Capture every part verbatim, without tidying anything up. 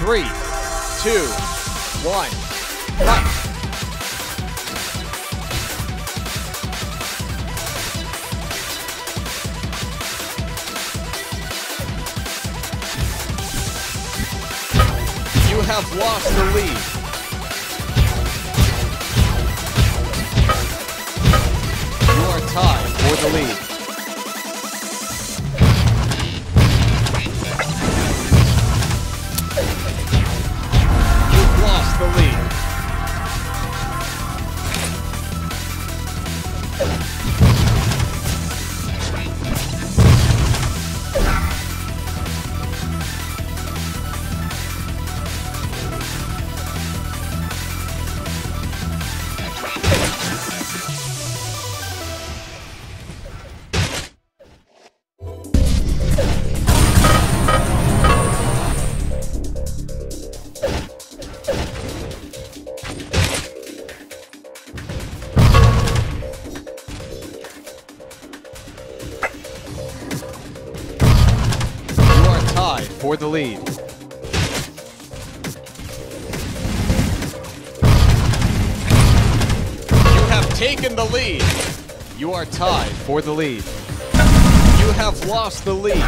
Three, two, one, cut. You have lost the lead. You are tied for the lead. You've lost the lead. For the lead. You have taken the lead. You are tied for the lead. You have lost the lead.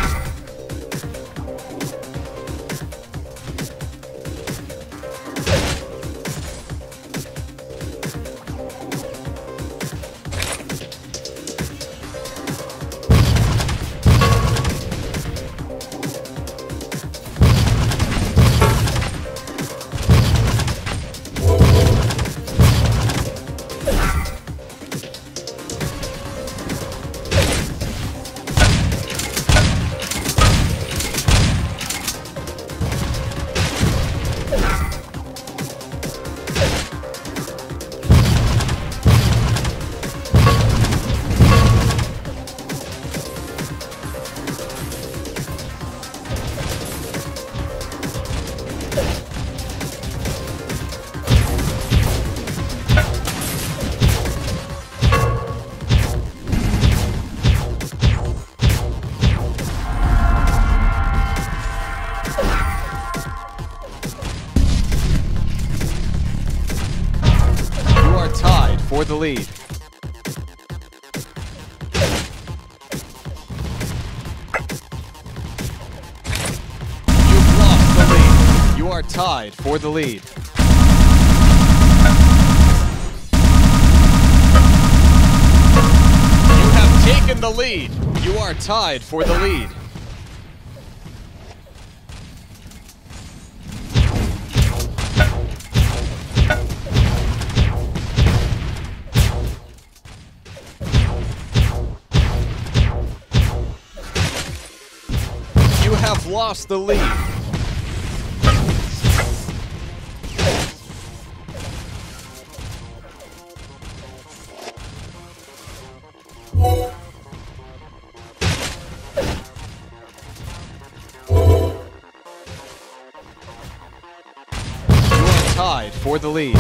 For the lead. You've lost the lead. You are tied for the lead. You have taken the lead. You are tied for the lead. You have lost the lead. You are tied for the lead.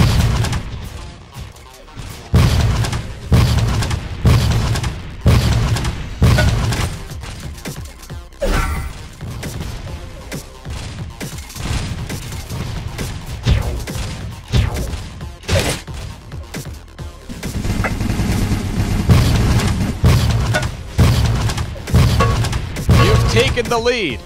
Taken the lead.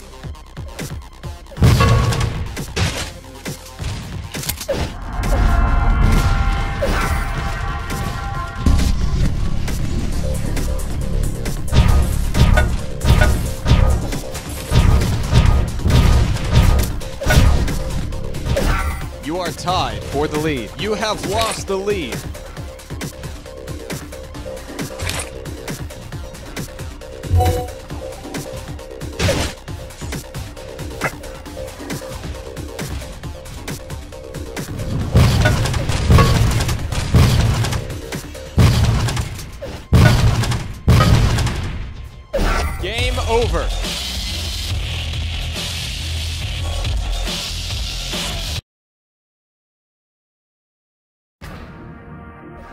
You are tied for the lead. You have lost the lead. Game over.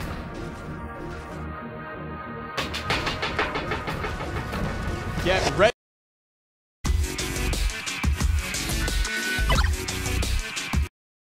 Get ready.